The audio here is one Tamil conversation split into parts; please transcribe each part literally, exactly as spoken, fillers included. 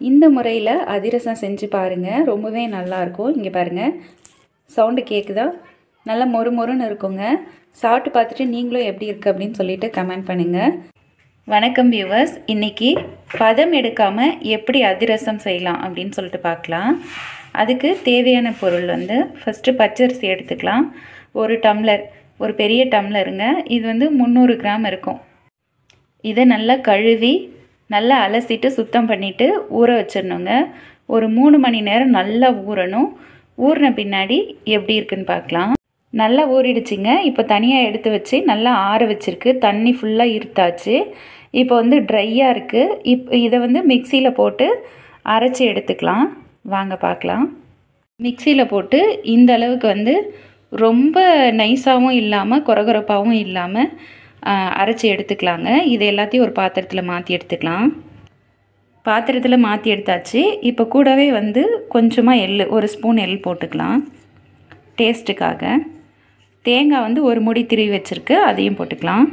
இந்த முறையில் அதிரசம் செஞ்சு பாருங்கள், ரொம்பவே நல்லாயிருக்கும். இங்கே பாருங்கள், சவுண்டு கேட்குதா? நல்லா மொறு மொறுன்னு இருக்குங்க. சாப்பிட்டு பார்த்துட்டு நீங்களும் எப்படி இருக்குது அப்படின்னு சொல்லிட்டு கமெண்ட் பண்ணுங்கள். வணக்கம் வியூவர்ஸ், இன்றைக்கி பதம் எடுக்காமல் எப்படி அதிரசம் செய்யலாம் அப்படின்னு சொல்லிட்டு பார்க்கலாம். அதுக்கு தேவையான பொருள் வந்து ஃபஸ்ட்டு பச்சரிசி எடுத்துக்கலாம். ஒரு டம்ளர், ஒரு பெரிய டம்ளருங்க. இது வந்து முந்நூறு கிராம் இருக்கும். இதை நல்லா கழுவி நல்லா அலசிட்டு சுத்தம் பண்ணிவிட்டு ஊற வச்சிடணுங்க. ஒரு மூணு மணி நேரம் நல்லா ஊறணும். ஊறின பின்னாடி எப்படி இருக்குன்னு பார்க்கலாம். நல்லா ஊறிடுச்சிங்க. இப்போ தனியாக எடுத்து வச்சு நல்லா ஆற வச்சுருக்கு. தண்ணி ஃபுல்லாக இருத்தாச்சு. இப்போ வந்து ட்ரையாக இருக்குது. இப் இதை வந்து மிக்சியில் போட்டு அரைச்சி எடுத்துக்கலாம். வாங்க பார்க்கலாம். மிக்சியில் போட்டு இந்த அளவுக்கு வந்து ரொம்ப நைஸாகவும் இல்லாமல் கொரகொரப்பாகவும் இல்லாமல் அரைச்சி எடுத்துக்கலாங்க. இது எல்லாத்தையும் ஒரு பாத்திரத்தில் மாற்றி எடுத்துக்கலாம். பாத்திரத்தில் மாற்றி எடுத்தாச்சு. இப்போ கூடவே வந்து கொஞ்சமாக எள், ஒரு ஸ்பூன் எள் போட்டுக்கலாம் டேஸ்ட்டுக்காக. தேங்காய் வந்து ஒரு முடி திருவி வச்சுருக்கு, அதையும் போட்டுக்கலாம்.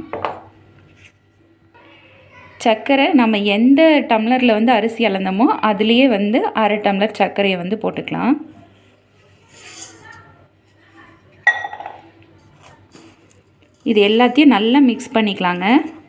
சர்க்கரை நம்ம எந்த டம்ளரில் வந்து அரிசி அளந்தோமோ அதுலேயே வந்து அரை டம்ளர் சர்க்கரையை வந்து போட்டுக்கலாம். இது எல்லாத்தையும் நல்லா மிக்ஸ் பண்ணிக்கலாங்க.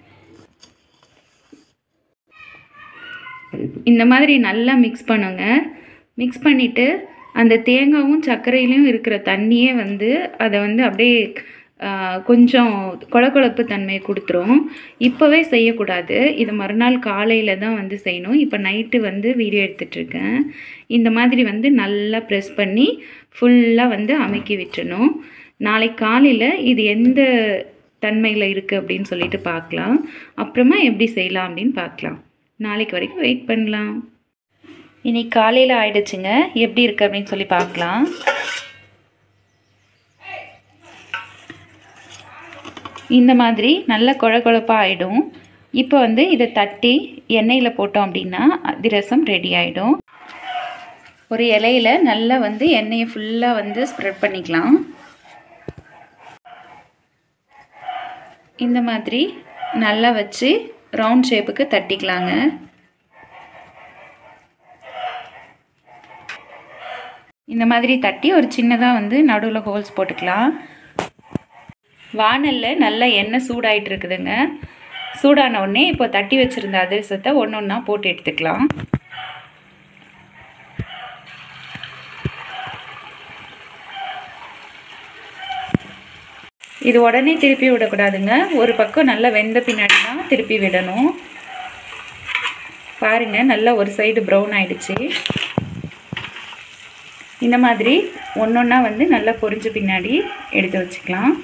இந்த மாதிரி நல்லா மிக்ஸ் பண்ணுங்க. மிக்ஸ் பண்ணிவிட்டு அந்த தேங்காயும் சர்க்கரையிலையும் இருக்கிற தண்ணியே வந்து அதை வந்து அப்படியே கொஞ்சம் கொழக்கொழப்பு தன்மையை கொடுத்துரும். இப்போவே செய்யக்கூடாது. இது மறுநாள் காலையில் தான் வந்து செய்யணும். இப்போ நைட்டு வந்து வீடியோ எடுத்துகிட்ருக்கேன். இந்த மாதிரி வந்து நல்லா ப்ரெஸ் பண்ணி ஃபுல்லாக வந்து அமுக்கி விட்டுணும். நாளைக்கு காலையில் இது எந்த தன்மையில் இருக்குது அப்படின்னு சொல்லிட்டு பார்க்கலாம். அப்புறமா எப்படி செய்யலாம் அப்படின்னு பார்க்கலாம். நாளைக்கு வரைக்கும் வெயிட் பண்ணலாம். இன்னைக்கு காலையில் ஆயிடுச்சுங்க. எப்படி இருக்குது அப்படின்னு சொல்லி பார்க்கலாம். இந்த மாதிரி நல்ல கொழகொழப்பாக ஆகிடும். இப்போ வந்து இதை தட்டி எண்ணெயில் போட்டோம் அப்படின்னா அதிரசம் ரெடி ஆகிடும். ஒரு இலையில் நல்லா வந்து எண்ணெயை ஃபுல்லாக வந்து ஸ்ப்ரெட் பண்ணிக்கலாம். இந்த மாதிரி நல்லா வச்சு ரவுண்ட் ஷேப்புக்கு தட்டிக்கலாங்க. இந்த மாதிரி தட்டி ஒரு சின்னதாக வந்து நடுவில் ஹோல்ஸ் போட்டுக்கலாம். வானலில் நல்லா எண்ணெய் சூடாயிட்டு இருக்குதுங்க. சூடான உடனே இப்போ தட்டி வச்சுருந்த அதிரசத்தை ஒன்று ஒன்றா போட்டு எடுத்துக்கலாம். இது உடனே திருப்பி விடக்கூடாதுங்க. ஒரு பக்கம் நல்லா வெந்த பின்னாடி தான் திருப்பி விடணும். பாருங்கள், நல்லா ஒரு சைடு ப்ரௌன் ஆகிடுச்சு. இந்த மாதிரி ஒன்று ஒன்றா வந்து நல்லா பொரிஞ்ச பின்னாடி எடுத்து வச்சுக்கலாம்.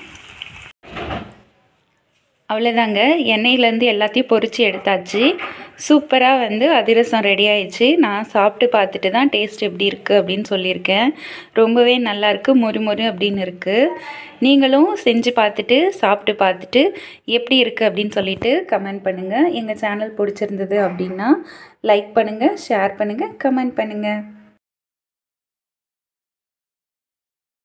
அவ்வளோதாங்க, எண்ணெயிலேருந்து எல்லாத்தையும் பொரித்து எடுத்தாச்சு. சூப்பராக வந்து அதிரசம் ரெடி ஆயிடுச்சு. நான் சாப்பிட்டு பார்த்துட்டு தான் டேஸ்ட் எப்படி இருக்குது அப்படின்னு சொல்லியிருக்கேன். ரொம்பவே நல்லாயிருக்கு, மொறு மொறு அப்படின்னு இருக்குது. நீங்களும் செஞ்சு பார்த்துட்டு சாப்பிட்டு பார்த்துட்டு எப்படி இருக்குது அப்படின்னு சொல்லிட்டு கமெண்ட் பண்ணுங்கள். எங்கள் சேனல் பிடிச்சிருந்தது அப்படின்னா லைக் பண்ணுங்கள், ஷேர் பண்ணுங்கள், கமெண்ட் பண்ணுங்கள்.